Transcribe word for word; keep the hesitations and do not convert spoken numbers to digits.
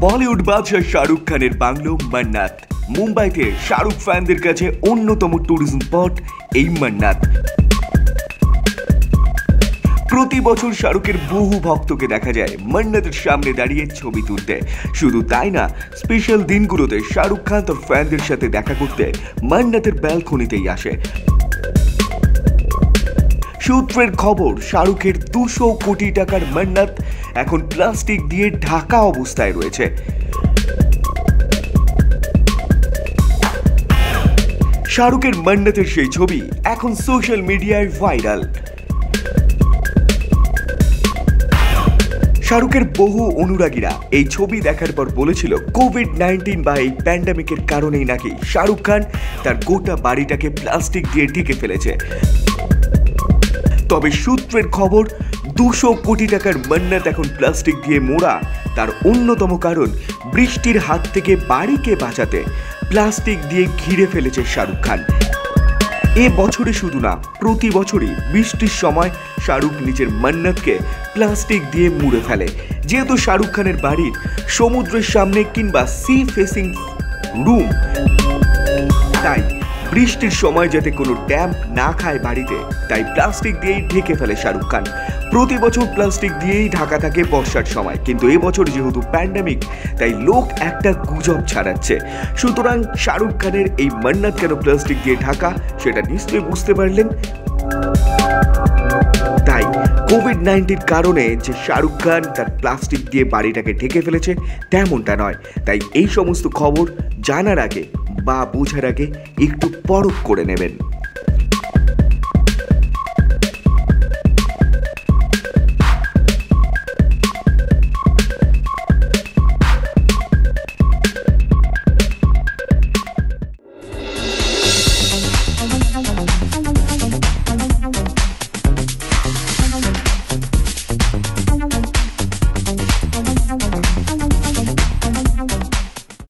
বলিউড বাদশাহ শাহরুখ খানের বাংলো মান্নাত। মুম্বাইতে শাহরুখ ফ্যানদের কাছে অন্যতম ট্যুরিজম স্পট এই মান্নাত। প্রতি বছর শাহরুখের বহু ভক্তকে দেখা যায় মান্নাতের সামনে দাঁড়িয়ে ছবি তুলতে। শুধু তাই না, স্পেশাল দিনগুলোতে শাহরুখ খান তার ফ্যানদের সাথে দেখা করতে মান্নাতের ব্যালকনিতেই আসে। সূত্রের খবর, শাহরুখের দুশো কোটি টাকার মান্নাত এখন প্লাস্টিক দিয়ে ঢাকা অবস্থায় রয়েছে। শাহরুখের মান্নাতের সেই ছবি এখন সোশ্যাল মিডিয়ায় ভাইরাল। শাহরুখের বহু অনুরাগীরা এই ছবি দেখার পর বলেছিল, কোভিড নাইন্টিন বা এই প্যান্ডামিকের কারণেই নাকি শাহরুখ খান তার গোটা বাড়িটাকে প্লাস্টিক দিয়ে ঢেকে ফেলেছে। তবে সূত্রের খবর, দুশো কোটি টাকার মান্নাত এখন প্লাস্টিক দিয়ে মোড়া তার অন্যতম কারণ, বৃষ্টির হাত থেকে বাড়িকে বাঁচাতে প্লাস্টিক দিয়ে ঘিরে ফেলেছে শাহরুখ খান। এ বছরে শুধু না, প্রতি বছরই বৃষ্টির সময় শাহরুখ নিজের মান্নাতকে প্লাস্টিক দিয়ে মুড়ে ফেলে। যেহেতু শাহরুখ খানের বাড়ির সমুদ্রের সামনে কিংবা সি ফেসিং রুম, তাই বৃষ্টির সময় যাতে কোনো ড্যাম্প না খায় বাড়িতে, তাই প্লাস্টিক দিয়েই ঢেকে ফেলে শাহরুখ খান। প্রতি বছর প্লাস্টিক দিয়েই ঢাকা থাকে বর্ষার সময়, কিন্তু এবছর যেহেতু প্যান্ডামিক, তাই লোক একটা গুজব ছাড়াচ্ছে। সুতরাং শাহরুখ খানের এই মান্নাত কেন প্লাস্টিক দিয়ে ঢাকা, সেটা নিশ্চয়ই বুঝতে পারলেন। তাই কোভিড নাইন্টিন কারণে যে শাহরুখ খান তার প্লাস্টিক দিয়ে বাড়িটাকে ঢেকে ফেলেছে তেমনটা নয়। তাই এই সমস্ত খবর জানার আগে বা বোঝার আগে একটু পরখ করে নেবেন।